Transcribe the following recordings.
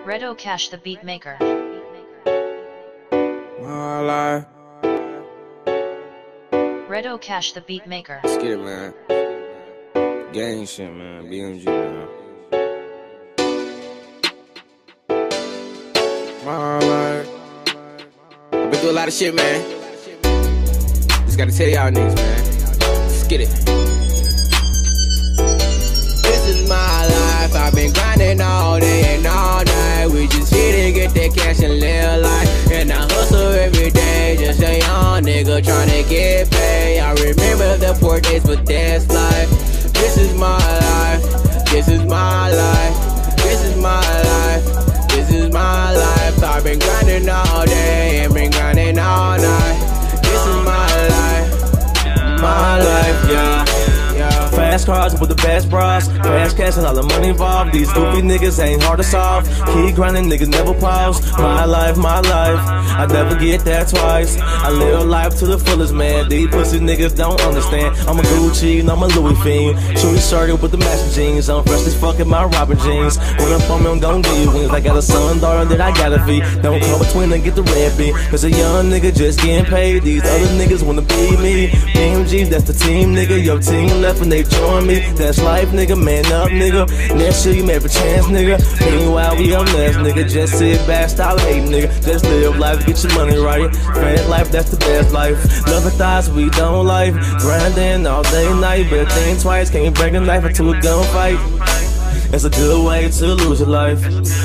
Redo Cash the beat maker. My life. Redo Cash the beat maker. Let's get it, man. Gang shit, man. BMG, man. My life. I've been through a lot of shit, man. Just gotta tell y'all niggas, man. Let's get it. This is my life. I've been grinding all day and all night. We just here to get that cash and live life. And I hustle every day, just a young nigga tryna get paid. I remember the poor days, but that's life. This is my life. This is my life. This is my life. This is my life. I've been grinding all day and been grinding all night. This is my life. My life, yeah. Fast cars with the best bras, fast cash and all the money involved. These goofy niggas ain't hard to solve. Keep grinding, niggas never pause. My life, I never get that twice. I live life to the fullest, man. These pussy niggas don't understand. I'm a Gucci and I'm a Louis fiend. Shorty started with the matching jeans. I'm fresh as fuck in my Robin jeans. When I'm for me, I'm gon' give you wings. I got a son, daughter that I gotta feed. Don't come between and get the red beat. Cause a young nigga just getting paid. These other niggas wanna be me. BMG, that's the team, nigga. Your team left and they join me. That's life, nigga. Man up, nigga. Next year you may have a chance, nigga. Meanwhile, we on next, nigga. Just sit back, stop hating, nigga. Just live life, get your money right. Friend life, that's the best life. Loving thoughts, we don't life. Grinding all day, night. But think twice, can't bring a knife into a gunfight. It's a good way to lose your life.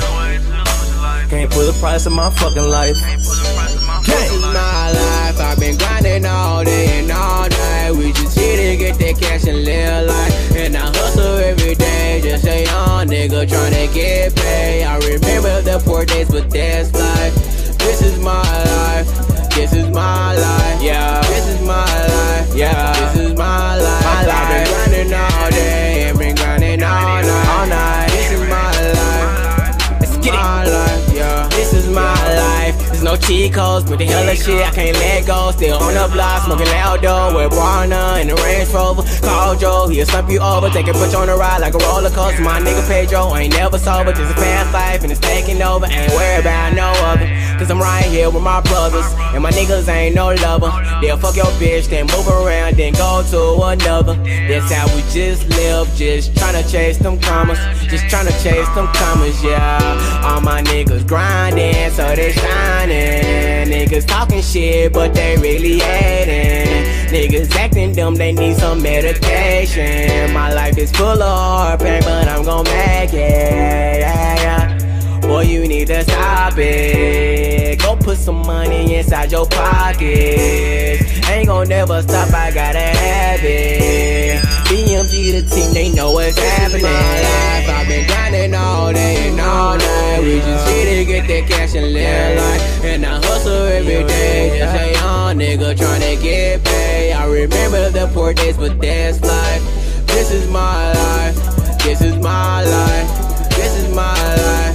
Can't put a price on my fucking life. This is my life. I've been grinding all day and all night. We just here to get that cash and live life. And I hustle every day, just a young nigga tryna get paid. I remember the poor days, but that's life. This is my life. This is my life. Yeah. This is my life. Yeah. This is my life. I've been grinding all day and been grinding all night. All night. This is my life. Let's get it. My life. Yeah. This is my life. There's no cheat codes, but the hell of shit I can't let go. Still on the block, smoking loud dough with Warner in the Range Rover. Call Joe, he'll slump you over, take a push on the ride like a roller coaster. My nigga Pedro ain't never sober, just a fast life and it's taking over. Ain't worried about no other, cause I'm right here with my brothers. And my niggas ain't no lover. They'll fuck your bitch, then move around, then go to another. That's how we just live, just tryna chase them commas. Just tryna chase them commas, yeah. All my niggas grinding, so they shining. Niggas talking shit, but they really hating. Niggas acting dumb, they need some medication. My life is full of hard pain, but I'm gon' make it, yeah. Boy, you need to stop it. Go put some money inside your pockets. Ain't gon' never stop, I gotta have it. BMG the team, they know what's happening. I've been grinding all day and all night. We just here to get that cash and live life. And I hustle every day, just a young nigga tryna get paid. I remember the poor days, but that's life. This is my life. This is my life. This is my life.